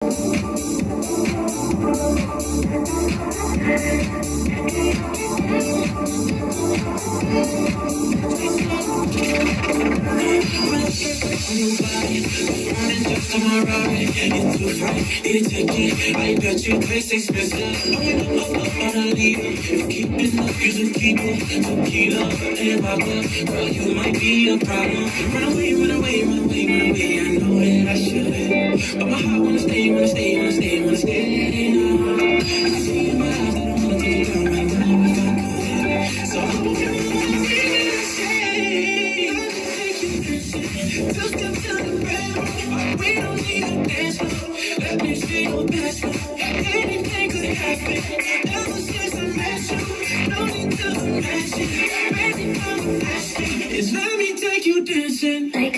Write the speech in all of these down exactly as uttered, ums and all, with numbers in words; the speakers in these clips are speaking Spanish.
I bet you taste expensive. Oh, oh, oh, oh, I leave it. Keep it up, you should keep it. Tequila and vodka, girl, you might be a problem. Run away, run away, run away, run away. I know that I should, but my heart wanna stay, wanna stay, wanna stay, wanna stay now. I can see in my eyes that I wanna take you down right now if I could. So I hope you wanna say, I'll take you dancing. Two steps to the bedroom, we don't need a dance floor. Let me see your best move. Anything could happen. Ever since I met you, no need to imagine. Ready for the fashion. It's let me take you dancing. Like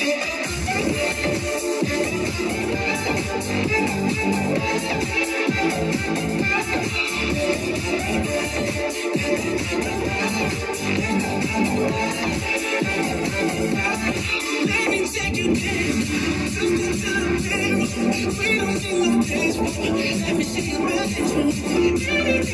let me take you dancing. Something to the bedroom. We don't need no dance floor. Let me see your best move.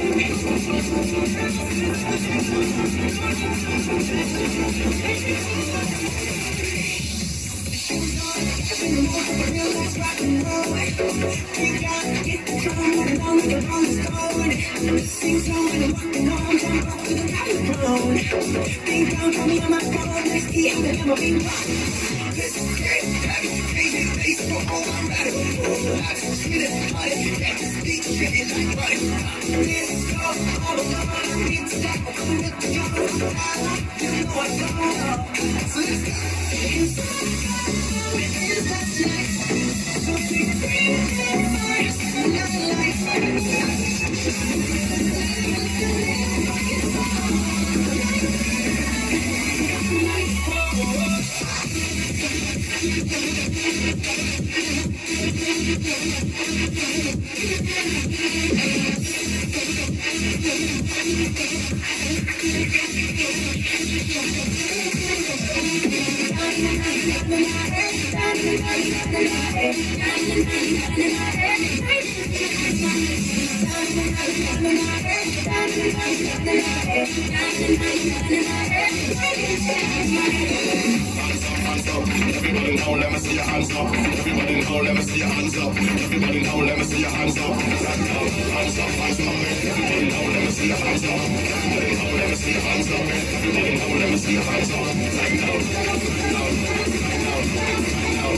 Everybody now, let me see your hands up. Everybody now, let me see your hands up. Everybody now, let me see your hands up. Hands up, hands up. Everybody now, let me see your hands up. Everybody now, let me see your hands up. Everybody now, let me see your hands up. Right now, now, now, now,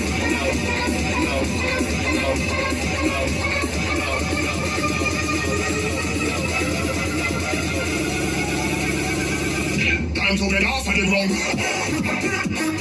now, now, now, time to get off of the run.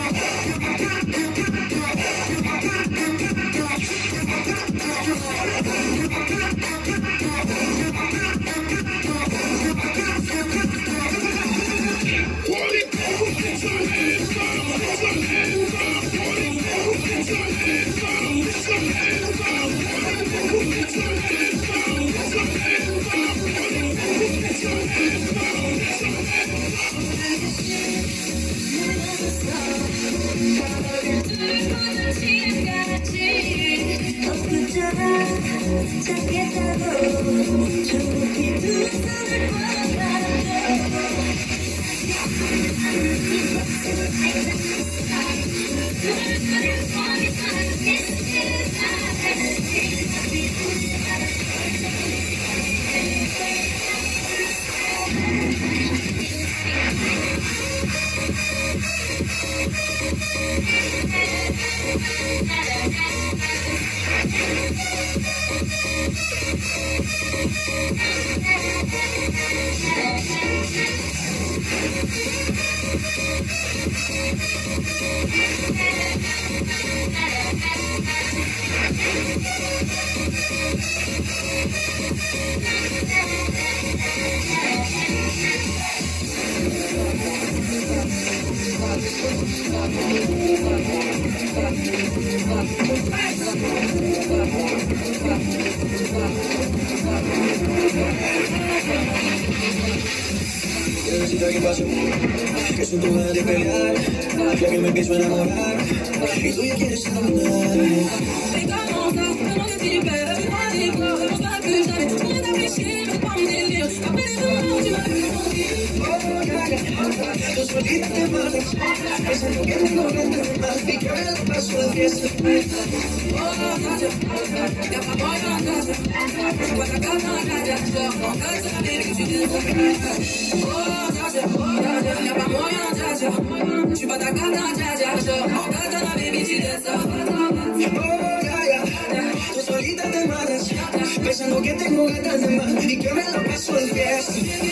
Necesito que pase, que son tus ganas de pelear, ya que me empiezo a enamorar, y tú ya quieres abandonar. solita te matas, pensando que tengo ganas más y que ahora la paso de fiesta. Tú solita te matas, pensando que tengo ganas de más y que ahora la paso de fiesta.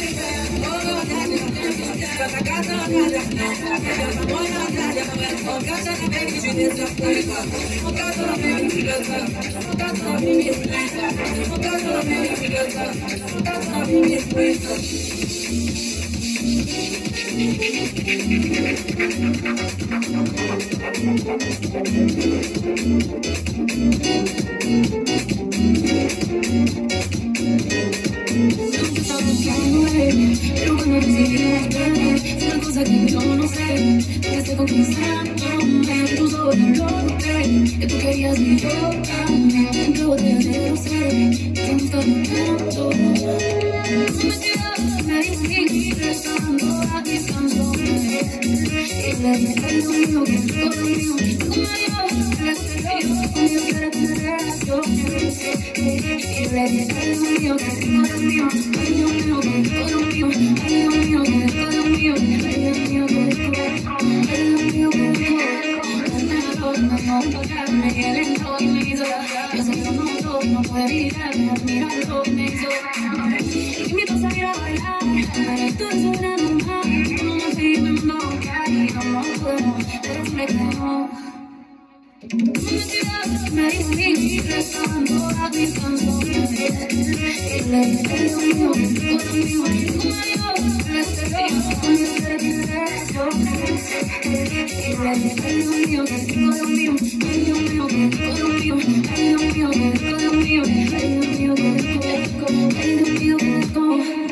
Pero cuando recibí es una cosa que yo no sé, que estoy conquistándome, tus ojos no lo noté, que tú querías y yo también, entre botellas de rosé, te gustando tanto. Son mentiras, me dicen rezando a mis canciones, y le dije lo mío, que es todo mío, como yo, le estoy con Dios para tener relaciones, y le dije lo mío, que es todo mío, ay Dios mío, que es todo mío, ay Dios mío, que es todo mío, ay Dios mío, que es todo mío, ay Dios mío, que es todo mío. No tocarme y el entorno me hizo, yo sé que no todo, no puedo evitarme, admirarlo me hizo. Y invito a salir a bailar, pero tú eres una normal, como me fui me mandó a buscar y no lo puedo, pero me creo. Me dicen rezando a mis canciones, y le dije lo mío, todo mío, como yo, le estoy con Dios para tener relaciones, y le dije lo mío, que es todo mío, ay Dios mío, que es todo mío, ay Dios mío, que es todo mío, ay Dios mío, que es todo, ay Dios mío, que es todo.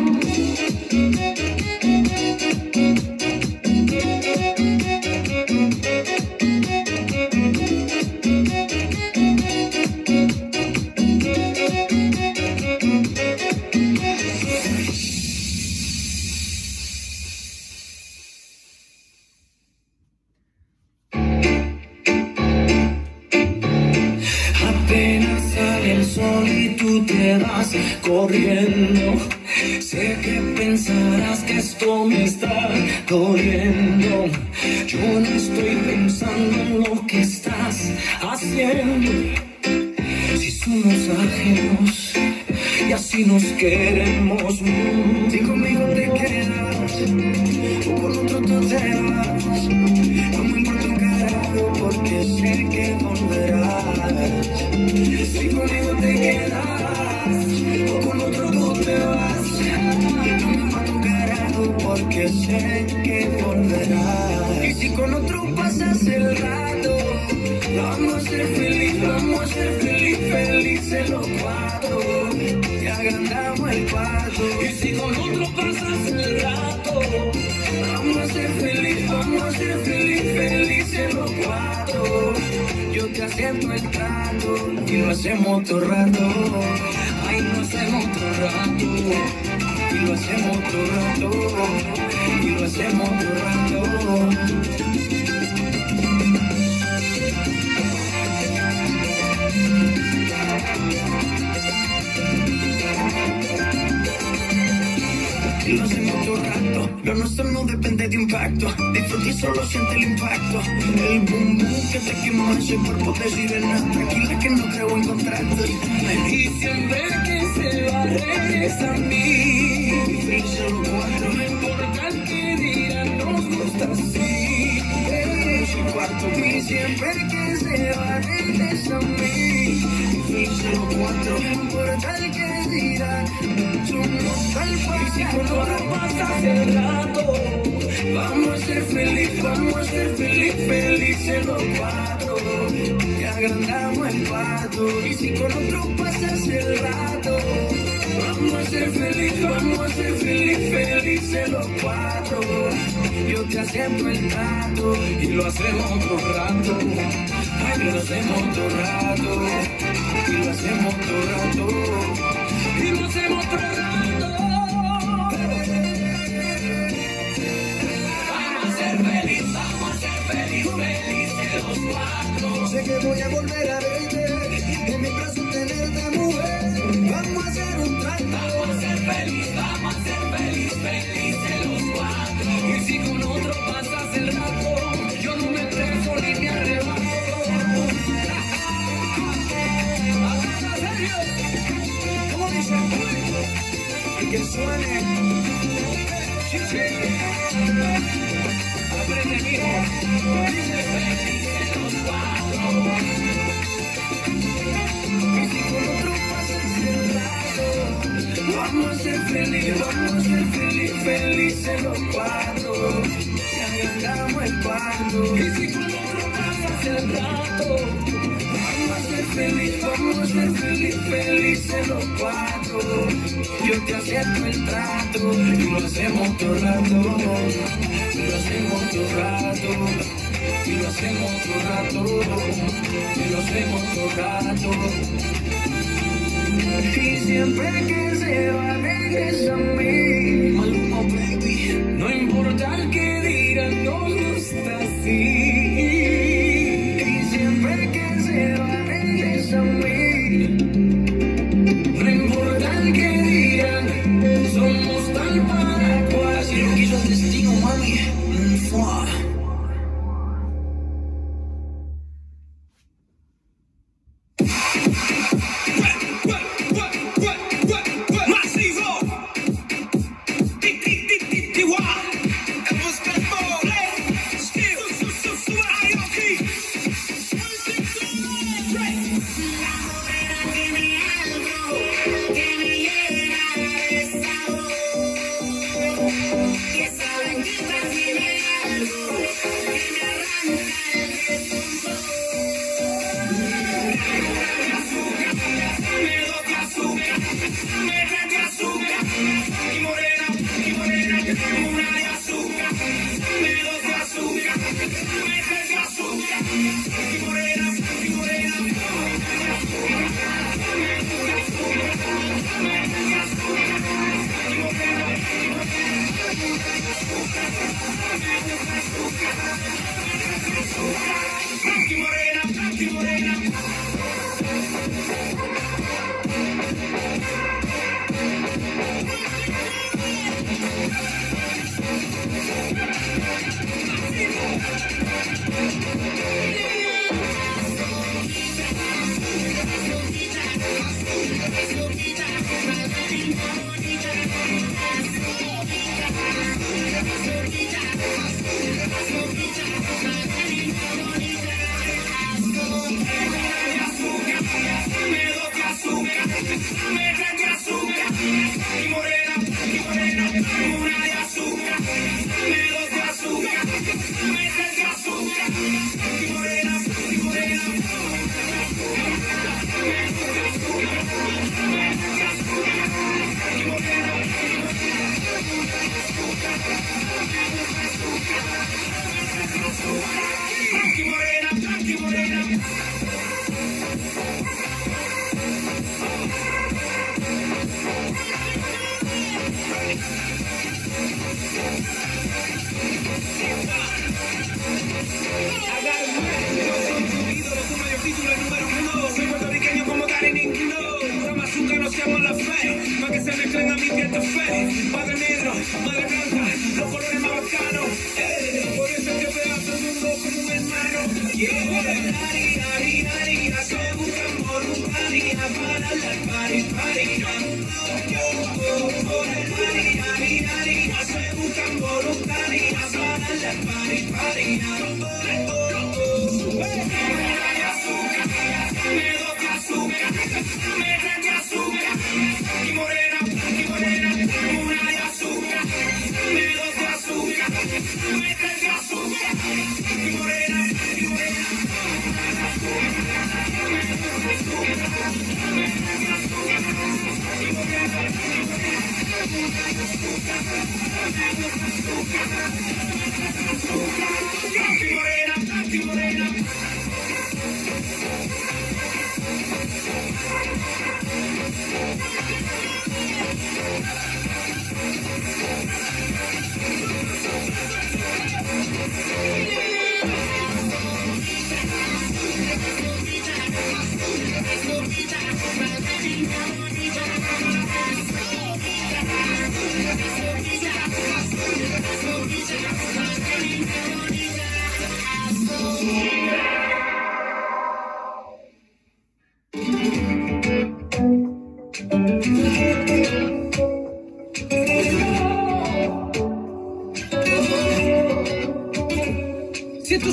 Corriendo, sé que pensarás que esto me está doliendo. Yo no estoy pensando en lo que estás haciendo. Si somos ajenos y así nos queremos. Si conmigo te quedas o con otro tú te vas, no me importa un carajo porque sé que volverás. Si conmigo te quedas o con otro tú te vas, no me importa un carajo porque sé que volverás. Y si con otro pasas el rato, vamos a ser felices, vamos a ser feliz, felices los cuatro, te agrandamos el cuarto. Y si con otro pasas el rato, vamos a ser felices, vamos a ser feliz, felices los cuatro. Yo te acepto el trato y lo hacemos todo rato. Ay, lo hacemos todo rato y lo hacemos todo rato y lo hacemos todo rato. Y lo hacemos todo rato, lo nuestro no depende de impacto. Disfruta y solo siente el impacto. El boom boom que te quema ese cuerpo de sirena. Tranquila que no creo en contratos. Y siempre que se va regresa a mí. Y solo cuatro, no importa que dirán, nos gusta así. Solo cuatro, y siempre que se va regresa a mí. Y solo cuatro, no importa el que dirán, somos tal cual. Y si con otro pasas el rato, vamos a ser felices, vamos a ser feliz, felices los cuatro, te agrandamos el cuarto. Y si con otro pasas el rato, vamos a ser felices, vamos a ser feliz, felices los cuatro. Yo te acepto el trato y lo hacemos otro rato. Ay, lo hacemos todo rato y lo hacemos todo rato y lo hacemos todo rato. que suene. Aprende, mijo. Y si con otro pasas el rato, vamos a ser felices, vamos a ser felices, felices los cuatro. Y agrandamos el cuarto. Y si con otro pasas el rato, vamos a ser felices, vamos a ser felices, felices los cuatro. Yo te acepto el trato y lo hacemos todo el rato. Y lo hacemos todo el rato. Y lo hacemos todo el rato. Y lo hacemos todo el rato. Y siempre que se va regresa a mí. Maluma, baby. No importa el que digan, nos gusta así. Y siempre que se va regresa a mí. No importa el que digan, somos tal para cual. Si lo quiso el destino, mami. Mua.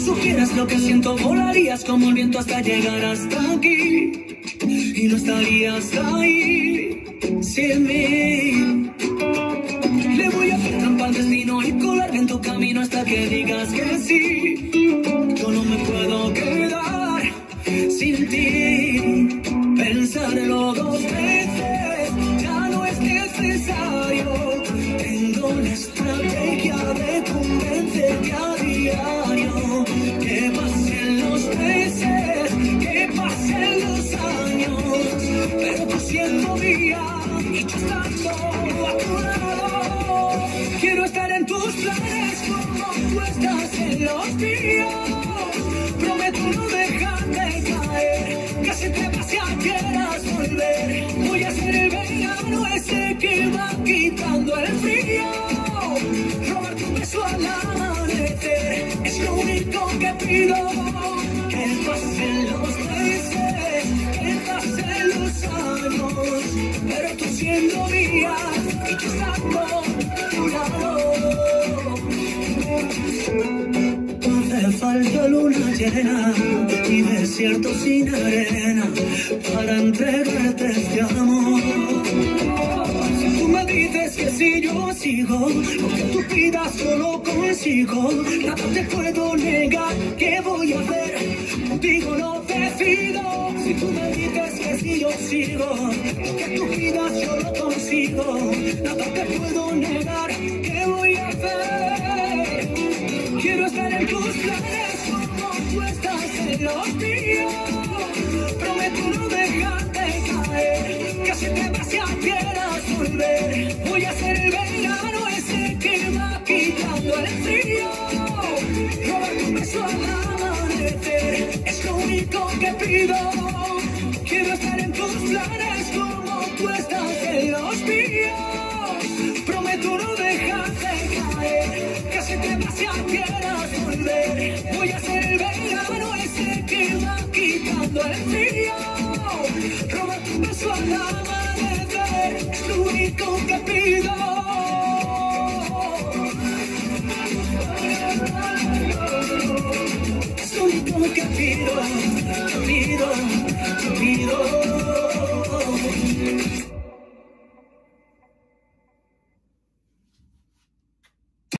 supieras lo que siento, volarías como el viento hasta llegar hasta aquí. Y no estarías ahí sin mí. Le voy a hacer trampa al destino y colarme en tu camino hasta que digas que sí. Yo no me puedo quedar sin ti. Pensarlo dos veces ya no es necesario. Tengo la estrategia de convencerte a diario. Que pasen los meses, que pasen los años, pero tú siendo mía y yo estando a tu lado. Quiero estar en tus planes como tú estás en los míos. Prometo no dejarte caer, que se te pase a quieras volver. Voy a ser el verano ese que va quitando el frío. Robar tu beso al amanecer es lo único que pido. Que pasen los meses, que pasen los años, pero tú siendo mía y yo estando a tu lado. Hace falta luna llena y desierto sin arena para entregarte este amor. Si tú me dices que si yo sigo, lo que tú pidas yo lo consigo. Nada te puedo negar, ¿qué voy a hacer? Contigo no decido. Si tú me dices que si yo sigo, lo que tú pidas yo lo consigo. Nada te puedo negar, ¿qué voy a hacer? Quiero estar en tus planes como tú estás en los míos. Prometo no dejarte caer, que se te pase a quieras volver. Voy a ser el verano ese que va quitando el frío. Robar tu beso al amanecer es lo único que pido. Quiero estar en tus planes como tú estás en los míos. Prometo no dejarte caer, que se te pase a quieras volver. Voy a ser el verano ese que va quitando el frío. Roba tu beso al amanecer es lo único que